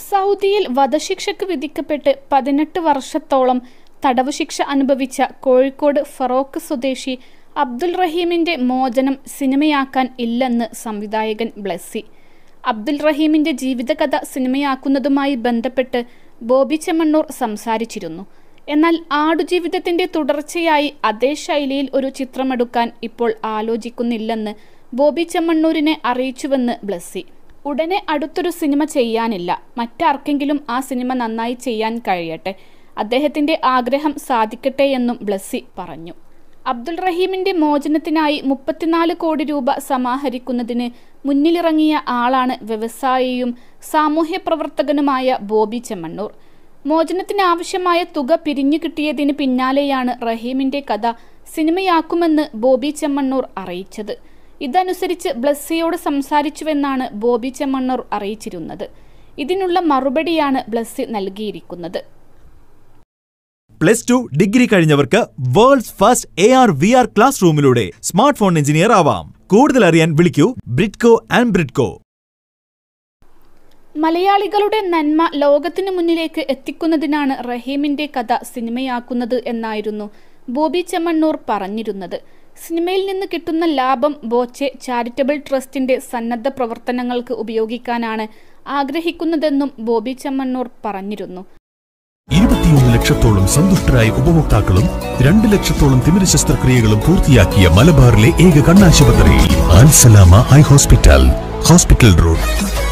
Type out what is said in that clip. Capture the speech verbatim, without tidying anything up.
സൗദിയിൽ വധശിക്ഷയ്ക്ക് വിധിക്കപ്പെട്ട് പതിനെട്ട് വർഷത്തോളം തടവ് ശിക്ഷ അനുഭവിച്ച കോഴിക്കോട് ഫറോക്ക് സ്വദേശി അബ്ദുൽ റഹീമിന്റെ മോചനം സിനിമയാക്കാൻ ഇല്ലെന്ന് സംവിധായകൻ ബ്ലസ്സി. അബ്ദുൽ റഹീമിന്റെ ജീവിതകഥ സിനിമയാക്കുന്നതുമായി ബന്ധപ്പെട്ട് ബോബി ചെമ്മണ്ണൂർ സംസാരിച്ചിരുന്നു. എന്നാൽ ആടുജീവിതത്തിന്റെ തുടർച്ചയായി അതേ ശൈലിയിൽ ഒരു ചിത്രമെടുക്കാൻ ഇപ്പോൾ ആലോചിക്കുന്നില്ലെന്ന് ബോബി ചെമ്മണ്ണൂരിനെ അറിയിച്ചുവെന്ന് ബ്ലസ്സി. ഉടനെ അടുത്തൊരു സിനിമ ചെയ്യാനില്ല, മറ്റാർക്കെങ്കിലും ആ സിനിമ നന്നായി ചെയ്യാൻ കഴിയട്ടെ, അദ്ദേഹത്തിന്റെ ആഗ്രഹം സാധിക്കട്ടെ എന്നും ബ്ലസ്സി പറഞ്ഞു. അബ്ദുൽ റഹീമിന്റെ മോചനത്തിനായി മുപ്പത്തിനാല് കോടി രൂപ സമാഹരിക്കുന്നതിന് മുന്നിലിറങ്ങിയ ആളാണ് വ്യവസായിയും സാമൂഹ്യ പ്രവർത്തകനുമായ ബോബി ചെമ്മണ്ണൂർ. മോചനത്തിനാവശ്യമായ തുക പിരിഞ്ഞു കിട്ടിയതിന് പിന്നാലെയാണ് റഹീമിന്റെ കഥ സിനിമയാക്കുമെന്ന് ബോബി ചെമ്മണ്ണൂർ അറിയിച്ചത്. ഇതനുസരിച്ച് ബ്ലസ്സിയോട് സംസാരിച്ചുവെന്നാണ് ബോബി ചെമ്മണ്ണൂർ അറിയിച്ചിരുന്നത്. ഇതിനുള്ള മറുപടിയാണ് ബ്ലസ്സി നൽകിയിരിക്കുന്നത്. പ്ലസ് ടു ഡിഗ്രി കഴിഞ്ഞവർക്ക് world's first A R V R class റൂമിലൂടെ സ്മാർട്ട് ഫോൺ എഞ്ചിനീയർ ആവാം. കൂടുതൽ അറിയാൻ വിളിക്കൂ ബ്രിഡ്കോ ആൻഡ് ബ്രിഡ്കോ. മലയാളികളുടെ നന്മ ലോകത്തിനു മുന്നിലേക്ക് എത്തിക്കുന്നതിനാണ് റഹീമിന്റെ കഥ സിനിമയാക്കുന്നത് എന്നായിരുന്നു ബോബി ചെമ്മണ്ണൂർ പറഞ്ഞിരുന്നത്. സിനിമയിൽ നിന്ന് കിട്ടുന്ന ലാഭം ബോച്ചെ ചാരിറ്റബിൾ ട്രസ്റ്റിന്റെ സന്നദ്ധ പ്രവർത്തനങ്ങൾക്ക് ഉപയോഗിക്കാനാണ് ആഗ്രഹിക്കുന്നതെന്നും ബോബി ചെമ്മണ്ണൂർ പറഞ്ഞിരുന്നു. ഇരുപത്തിയൊന്ന് ലക്ഷത്തോളം സന്തുഷ്ടരായ ഉപഭോക്താക്കളും രണ്ട് ലക്ഷത്തോളം തിമിര ശസ്ത്രക്രിയകളും പൂർത്തിയാക്കിയ മലബാറിലെ ഏക കണ്ണാശുപത്രി Ansalama eye hospital, hospital road.